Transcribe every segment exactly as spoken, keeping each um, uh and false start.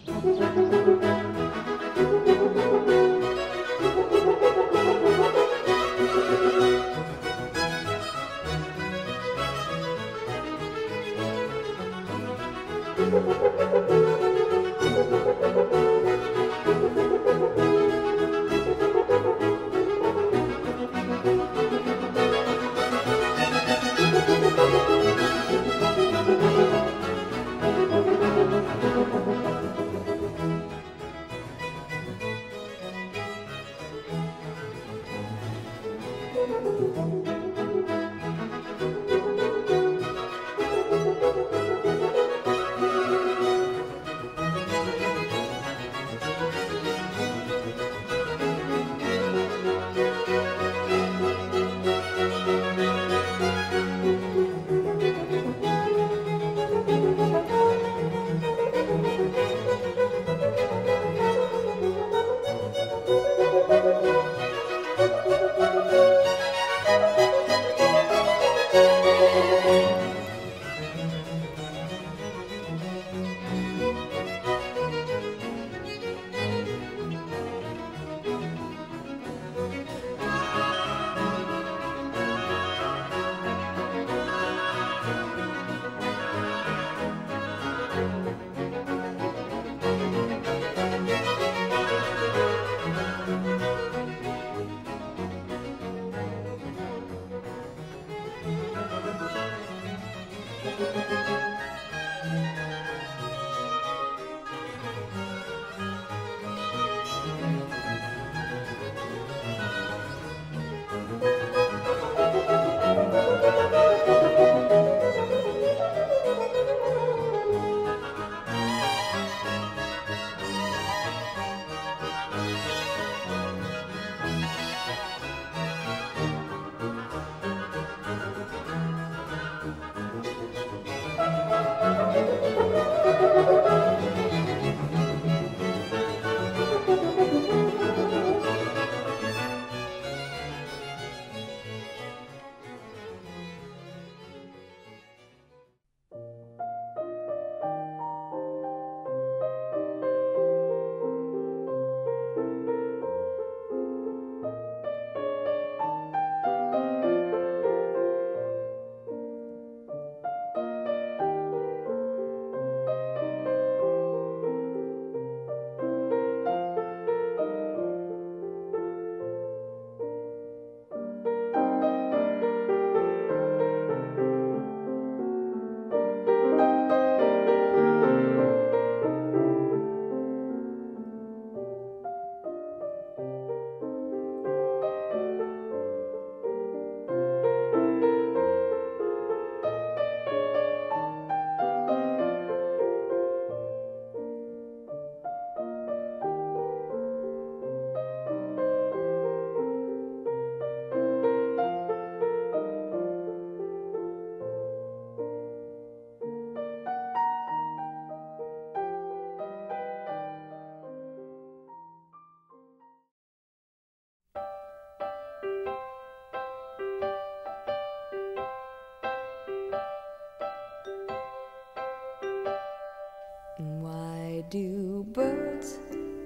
Why do birds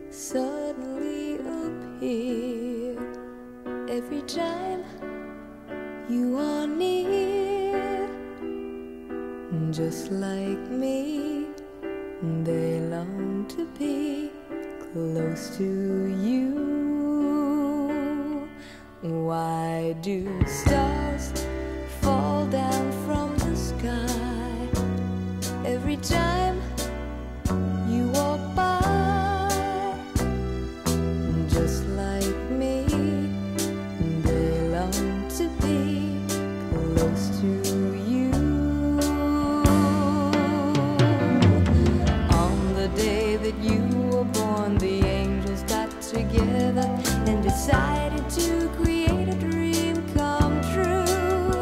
suddenly appear every time you are near? Just like me, they long to be close to you. Why do stars fall down from the sky every time you walk by? Just like me, they long to be close to you. On the day that you were born, the angels got together and decided to create a dream come true.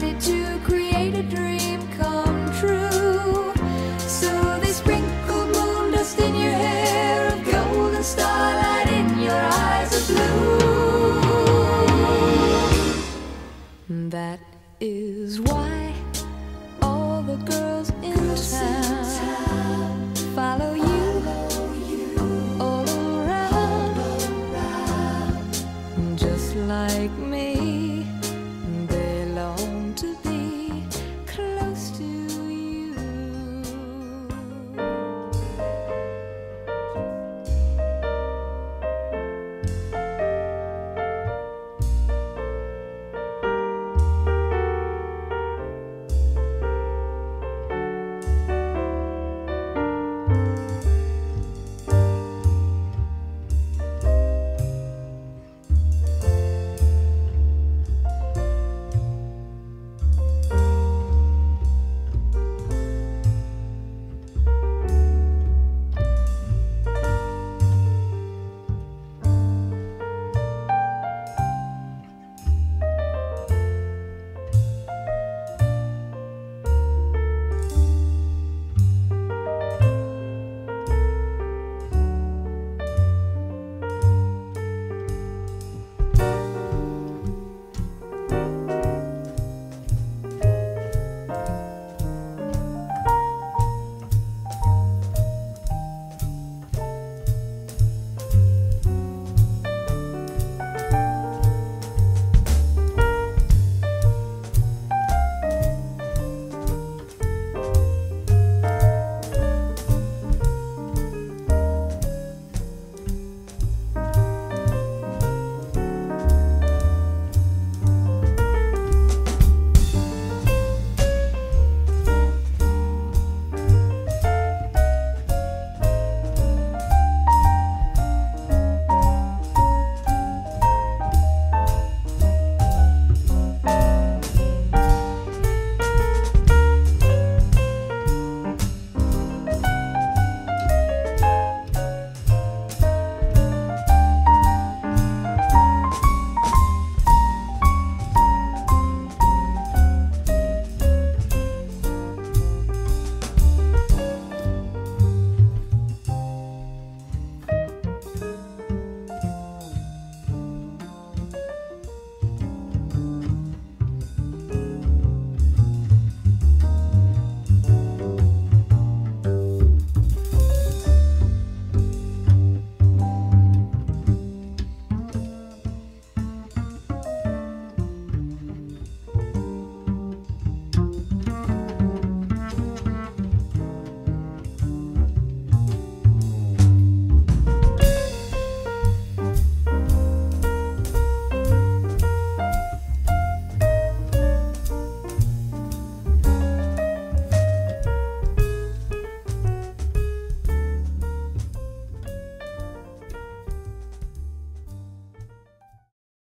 decided to create a dream come true. So they sprinkled moon dust in your hair of gold and starlight in your eyes of blue. That is why all the girls in town